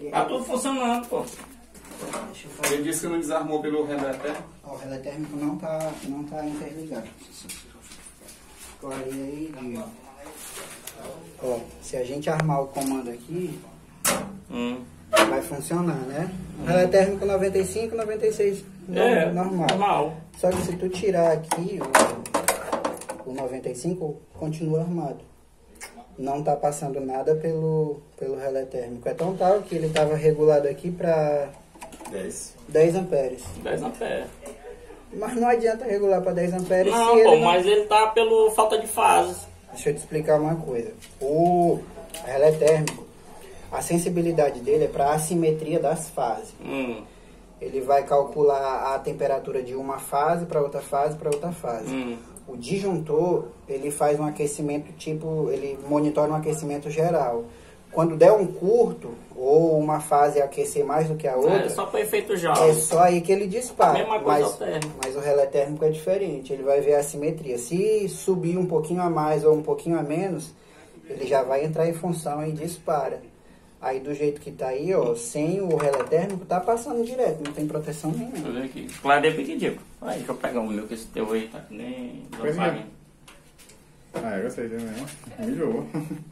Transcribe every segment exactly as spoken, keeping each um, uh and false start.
Tá tudo funcionando, pô. Deixa eu fazer. Ele disse que não desarmou pelo relé térmico. Ó, o relé térmico não tá, não tá interligado. Agora aí, Diego. Ó, se a gente armar o comando aqui, Hum. vai funcionar, né? O relé térmico noventa e cinco, noventa e seis, É, normal. normal. Só que se tu tirar aqui o, o noventa e cinco, continua armado. Não tá passando nada pelo, pelo relé térmico. É tão tal que ele tava regulado aqui para dez. dez amperes. dez amperes. Mas não adianta regular para dez amperes Não, se pô, ele não... mas ele tá pelo falta de fase. Deixa eu te explicar uma coisa. O relé térmico, a sensibilidade dele é para a assimetria das fases. Hum. Ele vai calcular a temperatura de uma fase para outra fase para outra fase. Hum. O disjuntor, ele faz um aquecimento tipo, ele monitora um aquecimento geral. Quando der um curto, ou uma fase aquecer mais do que a outra, É só para efeito já. é só aí que ele dispara. Mesma coisa mas, ao térmico. mas o relé térmico é diferente, ele vai ver a simetria. Se subir um pouquinho a mais ou um pouquinho a menos, ele já vai entrar em função e dispara. Aí do jeito que tá aí, ó, sem o relé térmico, tá passando direto, não tem proteção nenhuma. Deixa eu ver aqui. Claro, é pequenininho. Aí, deixa eu pegar o meu, que esse teu aí tá que nem... Pois é. Ah, eu gostei também. Mijou.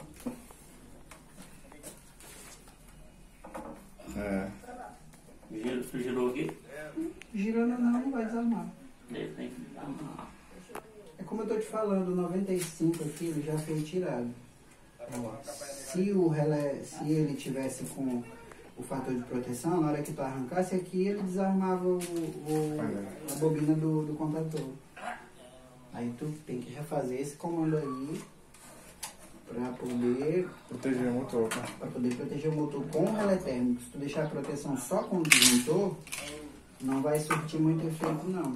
É. Girou, tu girou aqui? Girando não, não vai desarmar. Ele tem que desarmar. É como eu tô te falando, o noventa e cinco aqui ele já foi tirado. Ó, se o relé, se ele tivesse com o fator de proteção, na hora que tu arrancasse aqui, ele desarmava o, o- a bobina do, do contador. Aí tu tem que refazer esse comando aí pra poder, Proteger o motor. Tá? pra poder proteger o motor com o relé térmico. Se tu deixar a proteção só com o disjuntor, não vai surtir muito efeito não.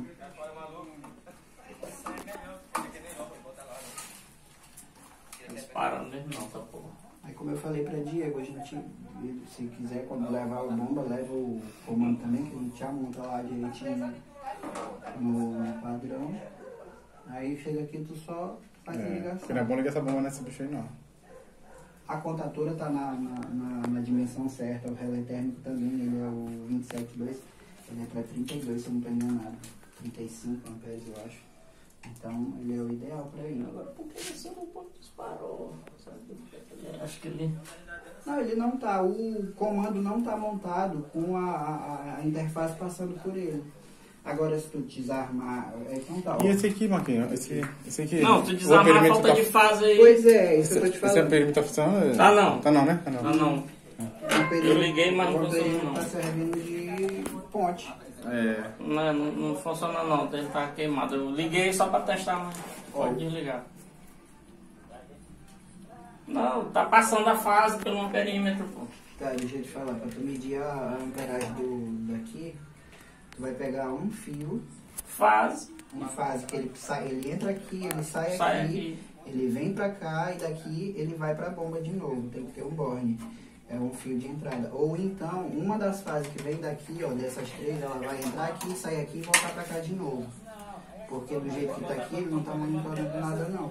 Disparando mesmo não, tá porra. Aí como eu falei pra Diego, a gente, se quiser, quando levar a bomba, leva o comando também, que a gente já monta lá direitinho no, no padrão. Aí chega aqui, tu só faz a É. ligação. Porque não é bom ligar essa bomba nessa bicha aí, não. A contatora tá na, na, na, na dimensão certa, o relé térmico também, ele é o vinte e sete dois, ele é pra trinta e dois, se eu não tô enganado. trinta e cinco amperes, eu acho. Então, ele é o ideal pra ele. Agora, por que você não pode disparou? Sabe? Acho que ele... Não, ele não tá, o comando não tá montado com a, a, a interface passando por ele. Agora, se tu desarmar, é então tá. E esse aqui, Marquinhos? Esse, esse aqui? Não, tu o desarmar a perímetro falta tá- de fase aí. Pois é, isso que eu tô te Esse falando. perímetro tá funcionando? Tá não. Tá não, né? Tá não. Ah, não. O perímetro- Eu liguei, mas não o perímetro funcionou, não. tá servindo de ponte. É. Não, não, não funciona não, ele tá queimado. Eu liguei só pra testar, mas pode desligar. Não, tá passando a fase pelo perímetro, pô. Tá, deixa eu te falar, pra tu medir a a amperagem do, daqui, tu vai pegar um fio, Fase, uma fase que ele sai, ele entra aqui, ele sai, sai aqui, aqui. ele vem pra cá e daqui ele vai pra bomba de novo, tem que ter um borne. É um fio de entrada. Ou então, uma das fases que vem daqui, ó, dessas três, ela vai entrar aqui, sair aqui e voltar pra cá de novo. Porque do jeito que tá aqui, ele não tá monitorando nada não.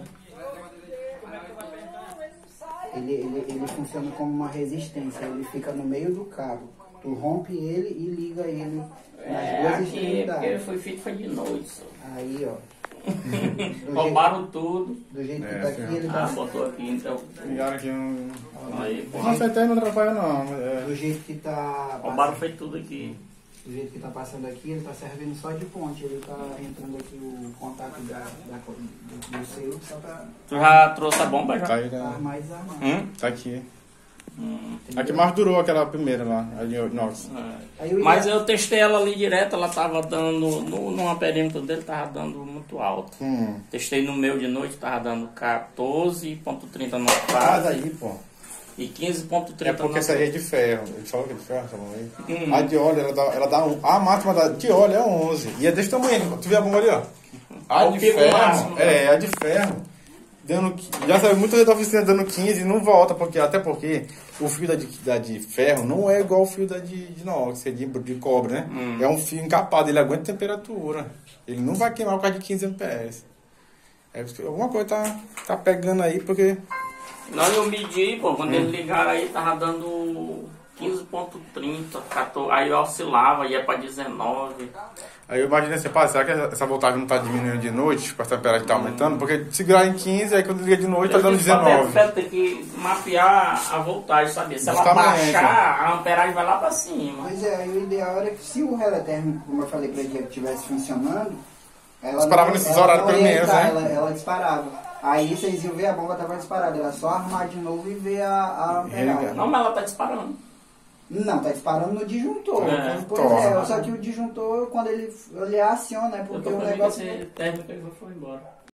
Ele, ele, ele funciona como uma resistência, ele fica no meio do cabo. Tu rompe ele e liga ele nas É, duas aqui, porque extremidades. foi feito foi de noite, só. Aí, ó. Do Roubaram tudo. jeito, do jeito que É, tá aqui, ferrou. ele Ah, tá... botou aqui, então. E olha aqui um... Aí, pô. Nossa, até não atrapalha não. É. Do jeito que tá... Roubaram passando- foi tudo aqui. Do jeito que tá passando aqui, ele tá servindo só de ponte. Ele tá entrando aqui o contato da, da, do, do seu só pra Tu já trouxe a bomba já? Tá aí, tá. armar e desarmar. Hum? Tá aqui. Hum. A que mais durou aquela primeira lá, a de inox. É. Aí eu ia- Mas eu testei ela ali direto, ela tava dando, no, no perímetro dele tava dando muito alto. Hum. Testei no meu de noite, tava dando quatorze ponto trinta no Faz fase aí, pô. e quinze ponto É trinta porque no essa aí é de ferro. Ele falou que é de ferro, tá bom aí? Hum. A de óleo, ela dá, ela dá um, a máxima da, de óleo é onze. E é desse tamanho. Tu vê a bomba ali, ó? A É o de pico ferro, máximo, é, a de ferro. Dando, já saiu muita gente da oficina dando quinze e não volta, porque, até porque o fio da de, da de ferro não é igual o fio da de, de inox, é de, de cobre, né? Hum. É um fio encapado, ele aguenta temperatura. Ele não vai queimar por causa de quinze amperes. É, porque alguma coisa tá, tá pegando aí, porque... Não, eu medi, pô, quando Hum. eles ligaram aí, tava dando quinze ponto trinta, quatorze, aí oscilava, ia para dezenove. Aí eu imaginei assim, pá, será que essa voltagem não está diminuindo de noite, para essa temperaturas está aumentando? Porque se segurar em quinze, aí quando liga de noite está dando dezenove. Você tem que mapear a voltagem, sabe? Se ela Justamente. baixar, a amperagem vai lá para cima. Pois é, aí o ideal era que se o relé térmico, como eu falei pra ele, estivesse funcionando, ela Disparava não- nesses ela horários não pelo ia menos, entrar, né? Ela, ela disparava. Aí vocês iam ver a bomba tava disparada, era só armar de novo e ver a, a amperagem. Não, mas ela tá disparando. Não, tá disparando no disjuntor. É, Pois torna. é, só que o disjuntor, quando ele, ele aciona, é Eu porque tô o falando que negócio... esse térmico aí foi embora.